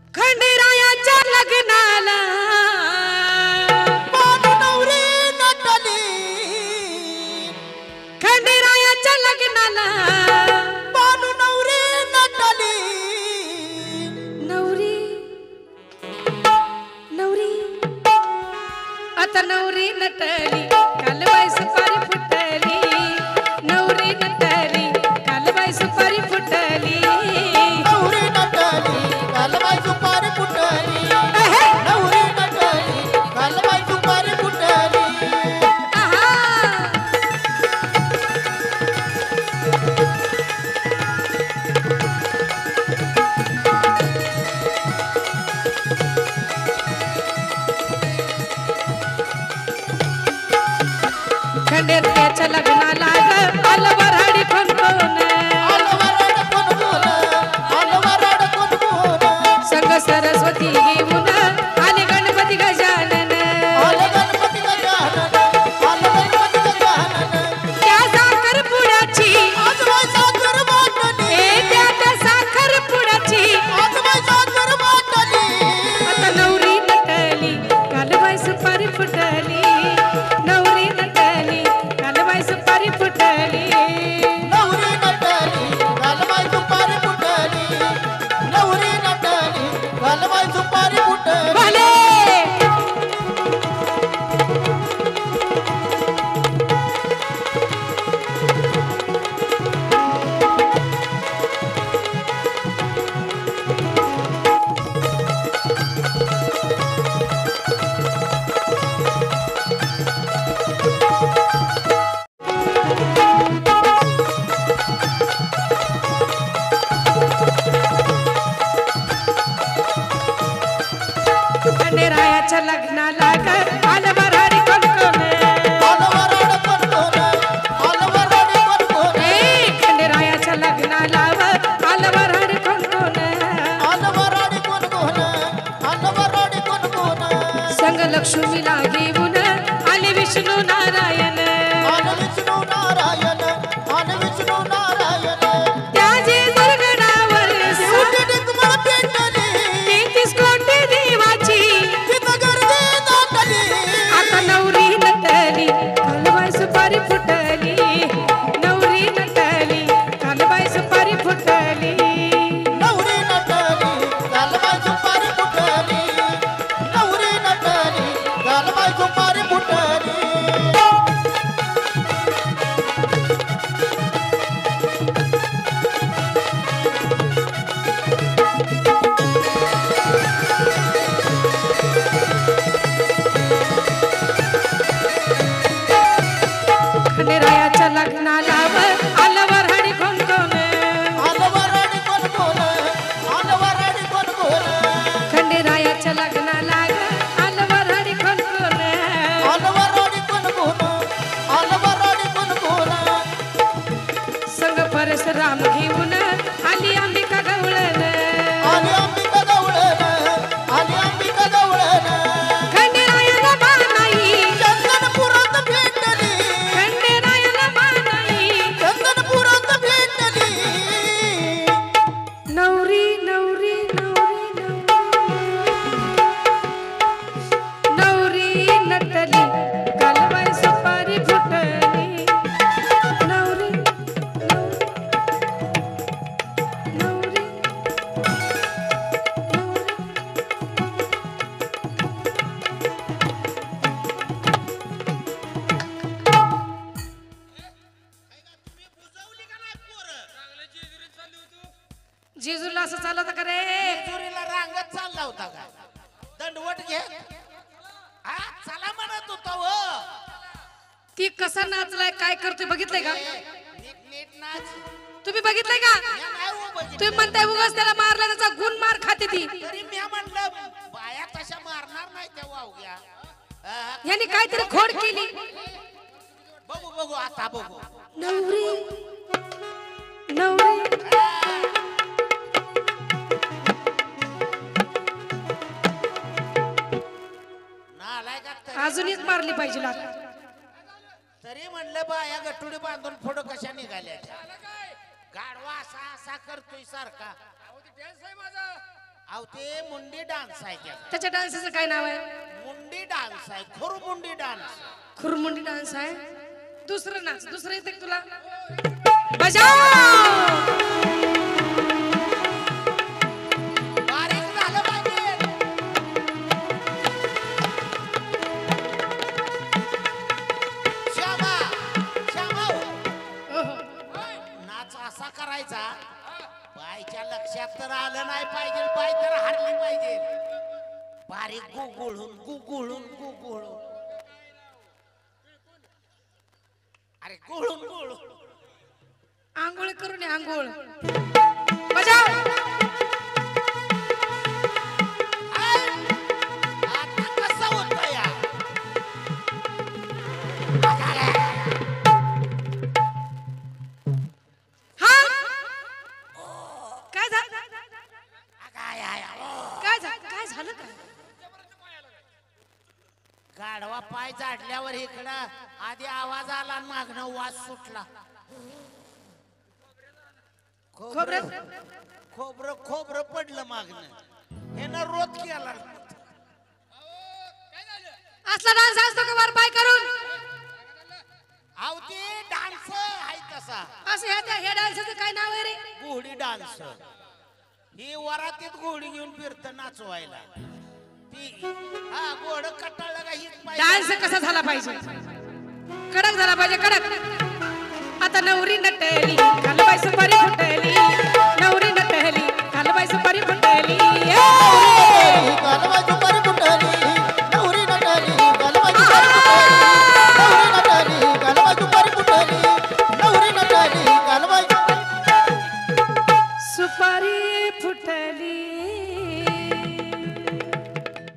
खंडेरायाच्या लग्नाला बानू नवरी नटली खंडेरायाच्या लग्नाला बानू नवरी नटली नवरी नवरी आता नवरी नटली कालबाई सुपारी फुटली नवरी नटली कालबाई सुपारी फुटली नवरी नटली कालबाई सुपारी फुटली नवरी नटली कालबाई सुपारी फुटली खंडेरायाच्या लग्नाला आलं वऱ्हाडी कोण संग सरस्वती घेऊन आले गणपती गजानन त्या साखर पुड्याची त्या साखर पुड्याची आता नवरी नटली कालबाई सुपारी फुटली नवरी नटली कालबाई सुपारी फुटली नवरी नटली कालबाई सुपारी फुटली नवरी नटली कालबाई सुपारी फुटली भले खंडेरायाच्या लग्नाला आलं वऱ्हाडी कोण खंडेरायाच्या लग्नाला आलं वऱ्हाडी कोण संग लक्ष्मीला घेऊन आले विष्णू नारायण त्याचे दुर्गणावर 33 कोटी देवाची आता नवरी नटली कालबाई सुपारी फुटली नवरी नटली कालबाई सुपारी फुटली नवरी नटली कालबाई सुपारी फुटली नवरी नटली कालबाई सुपारी फुटली खंडेरायाच्या लग्नाला आलं वऱ्हाडी कोण आलवराडी कोण कोण आलवराडी कोण कोण खंडेरायाच्या लग्नाला आलं वऱ्हाडी कोण आलवराडी कोण कोण आलवराडी कोण कोण संग परशुराम घेऊन आली अंबिका गवळण आली अंबिका गवळण आली अंबिका गवळण खंडेरायाला मानाई चंदनपुरात भेटली खंडेरायाला मानाई चंदनपुरात भेटली नवरी नवरी नवरी नवरी नटली कालबाई सुपारी फुटली नवरी नवरी जिजूला असं चालत का रे चोरीला रांगत चालला होता का दंडवट घे हा चला म्हणत होता व ती कसा नाचलाय काय करतोय बघितलंय का नीट नीट नाच तुम्ही बघितलंय का या नाही हो बघितलं. तुम्ही म्हणताय उगाच त्याला मारला त्याचा गुण मार खाते ती तरी मी म्हणलं बाया तशा मारणार नाही त्या वावग्या यांनी काहीतरी खोड केली बघू बघू आता बघू नवरी नवरी नालाय का अजून एक मारली पाहिजे लाथ. तरी म्हणलं बाया गटुडी बांधून फोटो कशा निघाल्या गाडवा असा असा करतोय सारखा अहो ते मुंडी डान्स आहे त्या त्याच्या डान्सचं काय नाव आहे? मुंडी डान्स आहे खुरमुंडी डान्स खुरमुंडी डान्स आहे. दुसरं नाच, दुसरं येते का तुला? बजाव. बारीक झालं पाहिजे. श्यामा श्यामा हो. नाच असा करायचा बायच्या लक्षात तर आलं नाही पाहिजे बाय तर हरली पाहिजे बारीक गुगुळून गुगुळून गुगुळून अरे गुळून गुळून आंघोळ करून ये, आंघोळ. बजाव. आता कसं होतं या हा काय झालं? काय आहे काय झालं? काय झालं काय? गाढवा पाय झाडल्यावर इकडं आधी आवाज आला आणि मागणं वास सुटला खोबरं? खोबरं खोबरं पडलं मागणं हे ना रोध केला असला डान्स असतो का वर पाय करून? अहो ते डान्स आहे तसा असं ह्या डान्सचं काय नाव आहे रे? घोडी डान्स ही वरातीत घोडी घेऊन फिरत नाचवायला ती हा घोड कटाळलं का हीच पाहिजे डान्स कसा झाला पाहिजे? कडक झाला पाहिजे, कडक. आता नवरी नटली, घालवाय सुपारी फुटली.